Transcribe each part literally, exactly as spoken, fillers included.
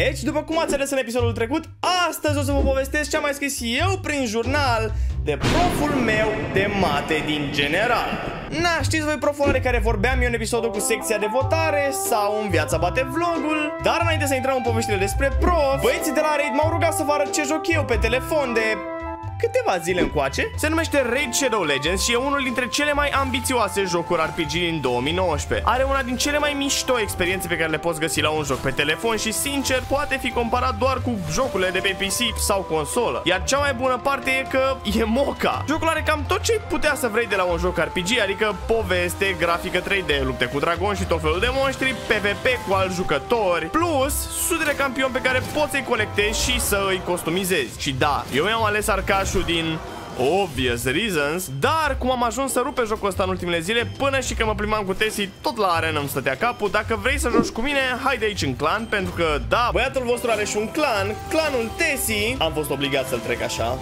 Deci, după cum ați înțeles în episodul trecut, astăzi o să vă povestesc ce am mai scris eu prin jurnal de proful meu de mate din general. Na, știți voi proful de care vorbeam eu în episodul cu secția de votare sau în Viața Bate Vlogul? Dar înainte să intrăm în poveștile despre prof, băieții de la Raid m-au rugat să vă arăt ce joc eu pe telefon de câteva zile încoace. Se numește Raid Shadow Legends și e unul dintre cele mai ambițioase jocuri R P G din două mii nouăsprezece. Are una din cele mai mișto experiențe pe care le poți găsi la un joc pe telefon și, sincer, poate fi comparat doar cu jocurile de pe P C sau consolă. Iar cea mai bună parte e că e moca. Jocul are cam tot ce putea să vrei de la un joc R P G, adică poveste, grafică trei D, lupte cu dragoni și tot felul de monștri, P V P cu alți jucători, plus sute de campioni pe care poți să-i colectezi și să îi customizezi. Și da, eu mi-am ales arcașul din obvious reasons, dar cum am ajuns să rupe jocul ăsta în ultimele zile, până și că mă plimbam cu Tessie, tot la arena îmi stătea capul. Dacă vrei să joci cu mine, haide aici în clan, pentru că da, băiatul vostru are și un clan, clanul Tessie. Am fost obligat să-l trec așa.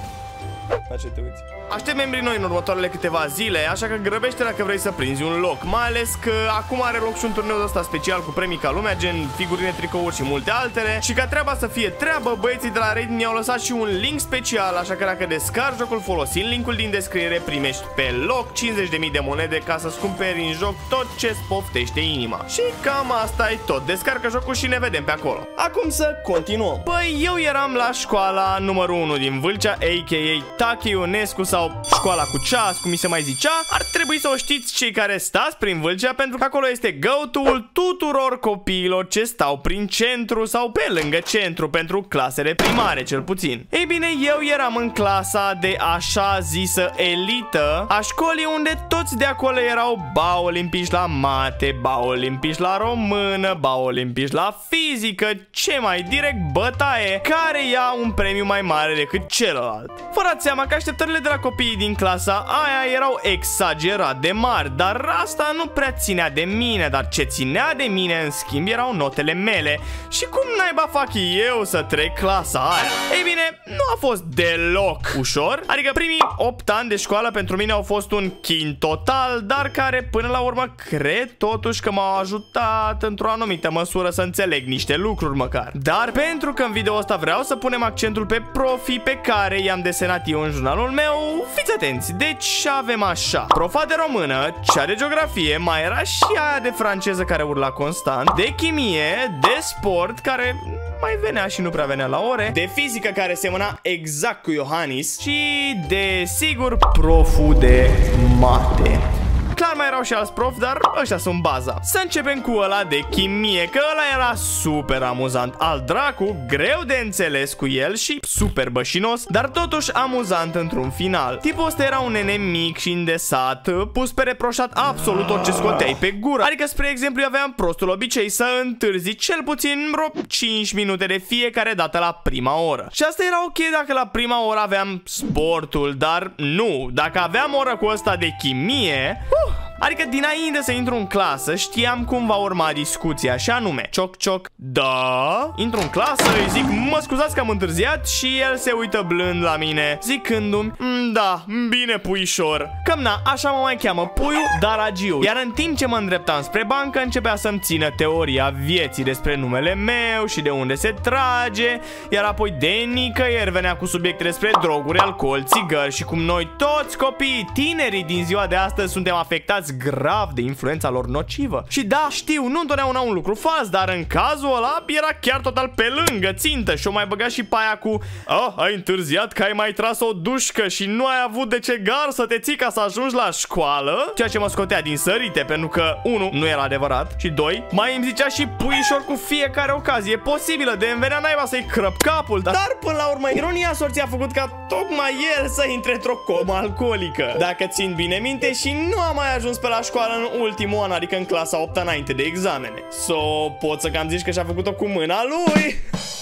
La ce te uiți? Aștept membrii noi în următoarele câteva zile, așa că grăbește dacă vrei să prinzi un loc. Mai ales că acum are loc și un turneu ăsta special cu premii ca lumea, gen figurine, tricouri și multe altele. Și ca treaba să fie treabă, băieții de la Raid mi-au lăsat și un link special, așa că dacă descarci jocul folosind linkul din descriere, primești pe loc cincizeci de mii de monede ca să-ți cumperi în joc tot ce-ți poftește inima. Și cam asta e tot. Descarcă jocul și ne vedem pe acolo. Acum să continuăm. Păi eu eram la școala numărul unu din Vâlcea, a k a. Tache Ionescu sau școala cu ceas, cum mi se mai zicea. Ar trebui să o știți cei care stați prin Vâlcea, pentru că acolo este go-to-ul tuturor copiilor ce stau prin centru sau pe lângă centru, pentru clasele primare cel puțin. Ei bine, eu eram în clasa de așa zisă elită a școlii, unde toți de acolo erau ba olimpiși la mate, ba olimpiși la română, ba olimpiși la fizică, ce mai direct bătaie, care ia un premiu mai mare decât celălalt. Fără seama că așteptările de la copiii din clasa aia erau exagerat de mari, dar asta nu prea ținea de mine. Dar ce ținea de mine, în schimb, erau notele mele. Și cum naiba fac eu să trec clasa aia? Ei bine, nu a fost deloc ușor. Adică primii opt ani de școală pentru mine au fost un chin total, dar care până la urmă cred totuși că m-au ajutat într-o anumită măsură să înțeleg niște lucruri măcar. Dar pentru că în video ăsta vreau să punem accentul pe profii pe care i-am desenat eu în jurnalul meu, fiți atenți. Deci avem așa: profa de română, cea de geografie, mai era și aia de franceză care urla constant, de chimie, de sport care mai venea și nu prea venea la ore, de fizică care semăna exact cu Iohannis și, desigur, proful de mate. Clar mai erau și alți profi, dar ăștia sunt baza. Să începem cu ăla de chimie, că ăla era super amuzant. Al dracu, greu de înțeles cu el și super bășinos, dar totuși amuzant într-un final. Tipul ăsta era un nene mic și îndesat, pus pe reproșat absolut orice scoteai pe gură. Adică, spre exemplu, eu aveam prostul obicei să întârzi cel puțin vreo cinci minute de fiecare dată la prima oră. Și asta era ok dacă la prima oră aveam sportul, dar nu, dacă aveam oră cu ăsta de chimie, uh, adică dinainte să intru în clasă știam cum va urma discuția, și anume cioc cioc, da, intru în clasă, îi zic mă scuzați că am întârziat și el se uită blând la mine zicându-mi da, bine puișor. Cam na, așa mă mai cheamă, Puiu Daragiu. Iar în timp ce mă îndreptam spre bancă, începea să-mi țină teoria vieții despre numele meu și de unde se trage. Iar apoi de nicăieri venea cu subiecte despre droguri, alcool, țigări și cum noi toți copiii tinerii din ziua de astăzi suntem afectați grav de influența lor nocivă. Și da, știu, nu întotdeauna un lucru fals, dar în cazul ăla era chiar total pe lângă țintă. Și o mai băga și pe aia cu oh, ai întârziat că ai mai tras o dușcă și nu ai avut de ce gar să te ții ca să ajungi la școală. Ceea ce mă scotea din sărite, pentru că unu, nu era adevărat și doi, mai îmi zicea și puișor cu fiecare ocazie posibilă de îmi venea naiba să-i crăp capul. Dar, dar până la urmă, ironia sorții a făcut ca tocmai el să intre într-o comă alcoolică. Dacă țin bine minte, și nu a mai ajuns pe la școală în ultimul an, adică în clasa opta înainte de examene. So, pot să cam zici că și-a făcut-o cu mâna lui.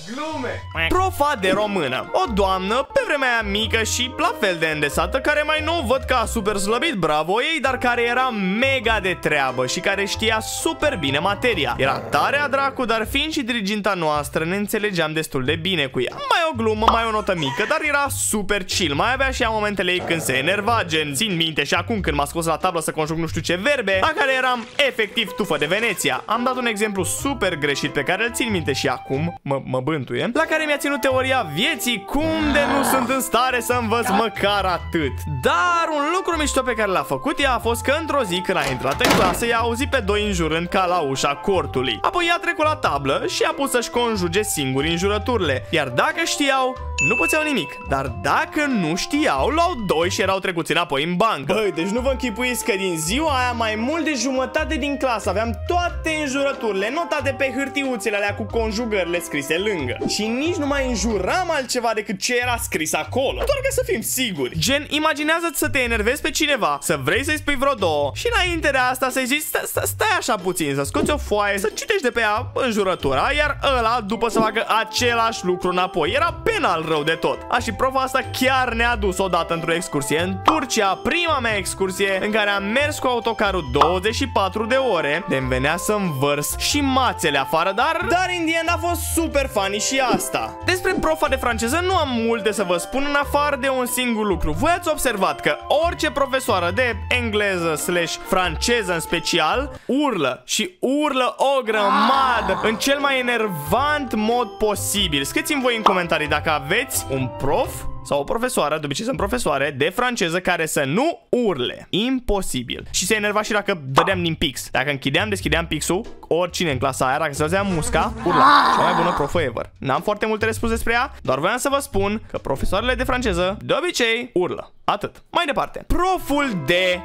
Glume. Profa de română, o doamnă pe vremea aia mică și la fel de îndesată, care mai nou văd că a super slăbit, bravo ei, dar care era mega de treabă și care știa super bine materia. Era tare a dracu, dar fiind și diriginta noastră, ne înțelegeam destul de bine cu ea. Mai o glumă, mai o notă mică, dar era super chill. Mai avea și ea momentele ei când se enerva, gen țin minte și acum când m-a scos la tablă să conjug nu știu ce verbe, la care eram efectiv tufă de Veneția. Am dat un exemplu super greșit pe care îl țin minte și acum, mă, mă bântuie, la care mi-a ținut teoria vieții, cum de nu sunt în stare să învăț măcar atât. Dar un lucru mișto pe care l-a făcut ea a fost că într-o zi când a intrat în clasă, i-a auzit pe doi înjurând ca la ușa cortului. Apoi i-a trecut la tablă și a pus să-și conjuge singuri înjurăturile. Iar dacă știau, nu puteau nimic. Dar dacă nu știau, luau doi și erau trecuți înapoi în bancă. Băi, deci nu vă închipuiți că din ziua aia mai mult de jumătate din clasă aveam toate înjurăturile notate pe hârtiuțele alea cu conjugările scrise lângă. Și nici nu mai înjuram altceva decât ce era scris acolo. Doar ca să fim siguri. Gen, imaginează-ți să te enervezi pe cineva, să vrei să-i spui vreo două și înainte de asta să-i zici sta, sta, stai așa puțin, să scoți o foaie, să citești de pe ea înjurătura, iar ăla după să facă același lucru înapoi. Era penal rău de tot. A, și profa asta chiar ne-a dus odată într-o excursie în Turcia, prima mea excursie în care am mers cu autocarul douăzeci și patru de ore, de-mi venea să-mi vărs și mațele afară, dar... Dar in the end a fost super funny și asta. Despre profa de franceză nu am multe să vă spun în afară de un singur lucru. Voi ați observat că orice profesoară de engleză slash franceză în special urlă și urlă o grămadă în cel mai enervant mod posibil. Scrieți-mi voi în comentarii dacă aveți un prof sau o profesoară, de obicei sunt profesoare, de franceză care să nu urle. Imposibil. Și se enerva și dacă dădeam din pix. Dacă închideam, deschideam pixul, oricine în clasa aia, dacă se auzea musca, urla. Cea mai bună profă ever. N-am foarte multe de spus despre ea, doar voiam să vă spun că profesoarele de franceză, de obicei, urlă. Atât. Mai departe. Proful de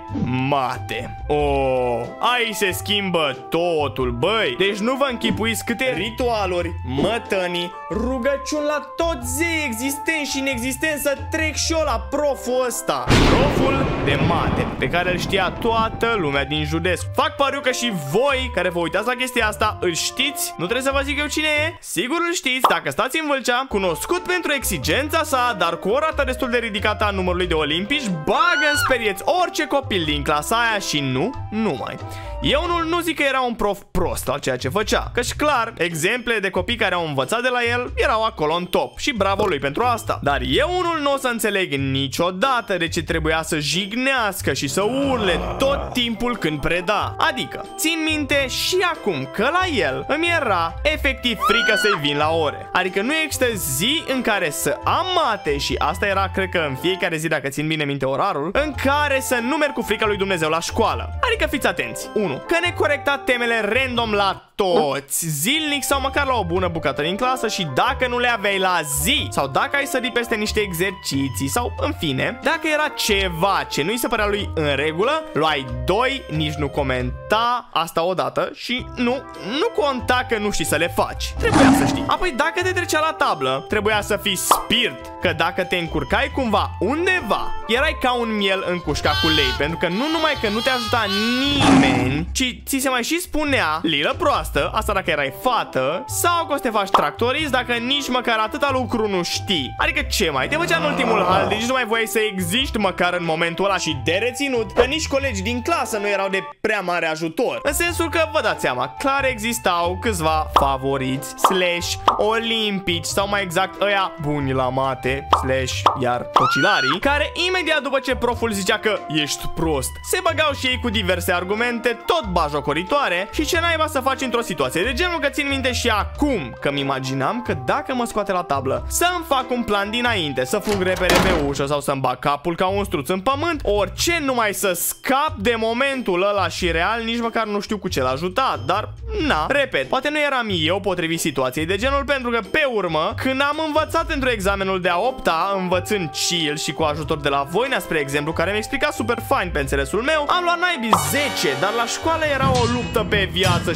mate. Oh, aici se schimbă totul, băi. Deci nu vă închipuiți câte ritualuri, mătănii, rugăciuni la toți zei existenți și inexistenți să trec și eu la proful ăsta. Proful de mate, pe care îl știa toată lumea din județ. Fac pariu că și voi, care vă uitați la chestia asta, îl știți? Nu trebuie să vă zic eu cine e? Sigur îl știți, dacă stați în Vâlcea, cunoscut pentru exigența sa, dar cu o rată destul de ridicată a numărului de olimpici, bagă în sperieți orice copil din clasa aia și nu, numai. Eu nu, nu zic că era un prof prost la ceea ce făcea, căci clar, exemple de copii care au învățat de la el erau acolo în top și bravo lui pentru asta. Dar eu unul nu o să înțeleg niciodată de ce trebuia să jignească și să urle tot timpul când preda. Adică, țin minte și acum că la el îmi era efectiv frică să-i vin la ore. Adică nu există zi în care să am mate, și asta era, cred că în fiecare zi, dacă țin bine minte orarul, în care să nu merg cu frica lui Dumnezeu la școală. Adică fiți atenți. unu. Că ne corecta temele random la toți, zilnic sau măcar la o bună bucată din clasă, și dacă nu le aveai la zi sau dacă ai sărit peste niște exerciții sau în fine, dacă era ceva ce nu-i se părea lui în regulă, luai doi, nici nu comenta asta odată și nu, nu conta că nu știi să le faci. Trebuia să știi. Apoi dacă te trecea la tablă, trebuia să fii spirit, că dacă te încurcai cumva undeva, erai ca un miel în cușca cu lei, pentru că nu numai că nu te ajuta nimeni, ci ți se mai și spunea lilă proastă, asta dacă erai fată, sau că o să te faci tractorist dacă nici măcar atâta lucru nu știi. Adică ce mai? Te făcea în ultimul hal, deci nu mai voiai să existi măcar în momentul ăla. Și de reținut că nici colegii din clasă nu erau de prea mare ajutor. În sensul că, vă dați seama, clar existau câțiva favoriți, slash olimpici, sau mai exact ăia buni la mate, slash iar tocilarii, care imediat după ce proful zicea că ești prost, se băgau și ei cu diverse argumente, tot bajocoritoare, și ce naiba să faci într-o situație de genul că țin minte și acum că mi imaginam că dacă mă scoate la tablă să-mi fac un plan dinainte, să fug repede pe ușă sau să-mi bag capul ca un struț în pământ, orice numai să scap de momentul ăla, și real nici măcar nu știu cu ce l-a ajutat. Dar, na, repet, poate nu eram eu potrivit situației de genul, pentru că pe urmă, când am învățat într-o examenul de a opta, învățând chill și cu ajutor de la Voinea, spre exemplu, care mi explica super fain pe înțelesul meu, am luat naibii zece, dar la școală era o luptă pe viață și pe moarte.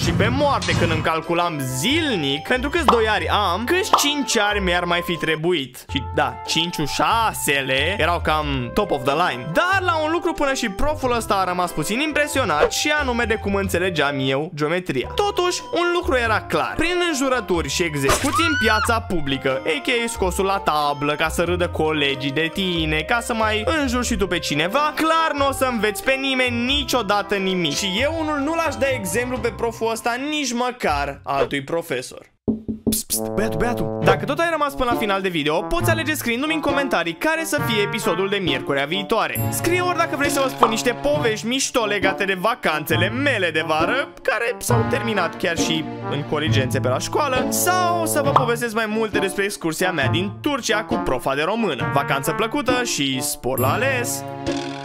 moarte când îmi calculam zilnic pentru câți doi ari am, câți cinci ari mi-ar mai fi trebuit. Și da, cinci șasele erau cam top of the line. Dar la un lucru până și proful ăsta a rămas puțin impresionat, și anume de cum înțelegeam eu geometria. Totuși, un lucru era clar. Prin înjurături și execuții în piața publică, a k a scosul la tablă ca să râdă colegii de tine, ca să mai înjuri și tu pe cineva, clar nu o să înveți pe nimeni niciodată nimic. Și eu unul nu l-aș da exemplu pe proful ăsta nici măcar altui profesor. Psst, psst, băiatul, băiatul. Dacă tot ai rămas până la final de video, poți alege scriindu-mi în comentarii care să fie episodul de miercurea viitoare. Scrie ori dacă vrei să vă spun niște povești mișto legate de vacanțele mele de vară, care s-au terminat chiar și în coligențe pe la școală, sau să vă povestesc mai multe despre excursia mea din Turcia cu profa de română. Vacanță plăcută și spor la ales!